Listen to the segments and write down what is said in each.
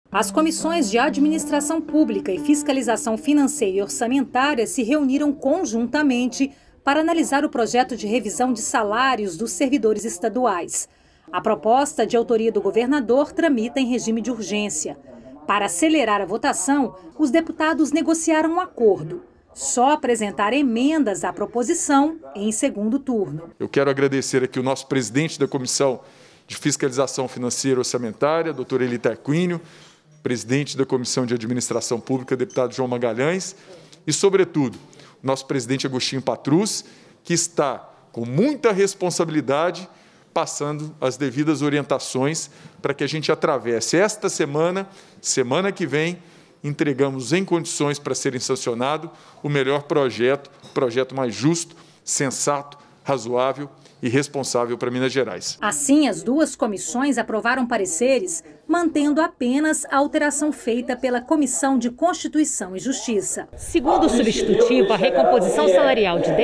As comissões de Administração Pública e Fiscalização Financeira e Orçamentária se reuniram conjuntamente para analisar o projeto de revisão de salários dos servidores estaduais. A proposta, de autoria do governador, tramita em regime de urgência. Para acelerar a votação, os deputados negociaram um acordo. Só apresentar emendas à proposição em segundo turno. Eu quero agradecer aqui o nosso presidente da Comissão de Fiscalização Financeira e Orçamentária, doutor Eli Tarquínio, presidente da Comissão de Administração Pública, deputado João Magalhães, e, sobretudo, o nosso presidente Agostinho Patrus, que está com muita responsabilidade passando as devidas orientações para que a gente atravesse esta semana que vem, entregamos em condições para serem sancionado o melhor projeto, o projeto mais justo, sensato, razoável e responsável para Minas Gerais. Assim, as duas comissões aprovaram pareceres, mantendo apenas a alteração feita pela Comissão de Constituição e Justiça. Segundo o substitutivo, a recomposição salarial de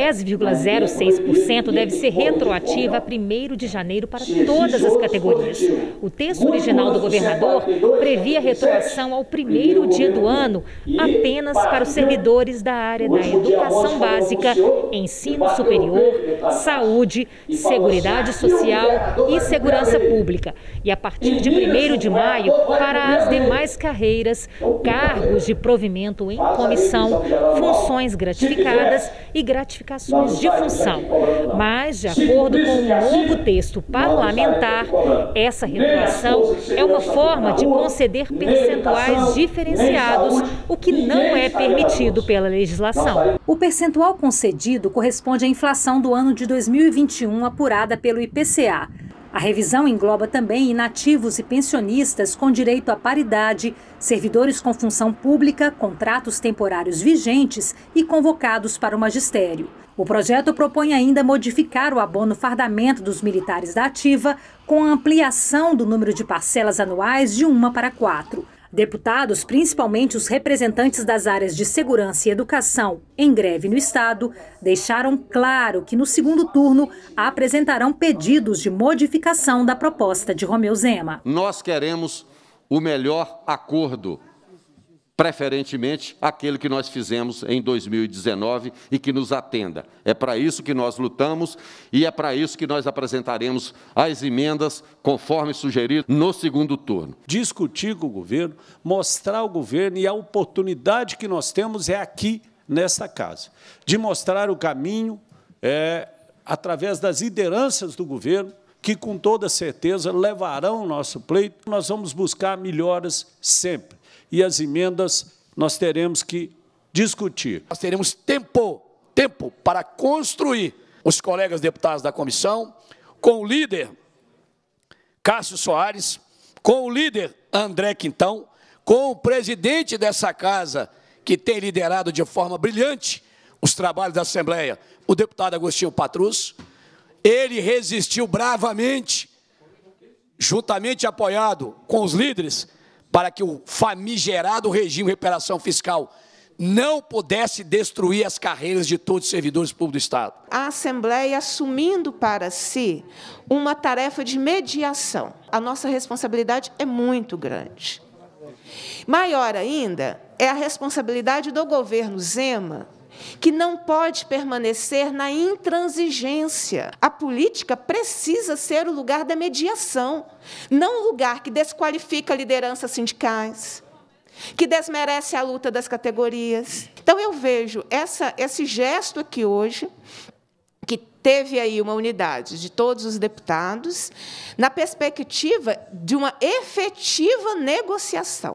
10,06% deve ser retroativa a 1º de janeiro para todas as categorias. O texto original do governador previa retroação ao 1º dia do ano apenas para os servidores da área da educação básica, ensino superior, saúde, seguridade social e segurança pública. E a partir de 1º de maio, para as demais carreiras, cargos de provimento em comissão, funções gratificadas e gratificações de função. Mas, de acordo com o novo texto parlamentar, essa retroação é uma forma de conceder percentuais diferenciados, o que não é permitido pela legislação. O percentual concedido corresponde à inflação do ano de 2021 apurada pelo IPCA. A revisão engloba também inativos e pensionistas com direito à paridade, servidores com função pública, contratos temporários vigentes e convocados para o magistério. O projeto propõe ainda modificar o abono fardamento dos militares da ativa com a ampliação do número de parcelas anuais de 1 para 4. Deputados, principalmente os representantes das áreas de segurança e educação em greve no Estado, deixaram claro que no segundo turno apresentarão pedidos de modificação da proposta de Romeu Zema. Nós queremos o melhor acordo, preferentemente aquele que nós fizemos em 2019 e que nos atenda. É para isso que nós lutamos e é para isso que nós apresentaremos as emendas conforme sugerido no segundo turno. Discutir com o governo, mostrar ao governo, e a oportunidade que nós temos é aqui nesta casa, de mostrar o caminho através das lideranças do governo, que com toda certeza levarão o nosso pleito. Nós vamos buscar melhoras sempre. E as emendas nós teremos que discutir. Nós teremos tempo para construir os colegas deputados da comissão, com o líder Cássio Soares, com o líder André Quintão, com o presidente dessa casa, que tem liderado de forma brilhante os trabalhos da Assembleia, o deputado Agostinho Patrus. Ele resistiu bravamente, juntamente apoiado com os líderes, para que o famigerado regime de recuperação fiscal não pudesse destruir as carreiras de todos os servidores públicos do Estado. A Assembleia assumindo para si uma tarefa de mediação. A nossa responsabilidade é muito grande. Maior ainda é a responsabilidade do governo Zema, que não pode permanecer na intransigência. A política precisa ser o lugar da mediação, não o lugar que desqualifica lideranças sindicais, que desmerece a luta das categorias. Então, eu vejo esse gesto aqui hoje, que teve aí uma unidade de todos os deputados, na perspectiva de uma efetiva negociação.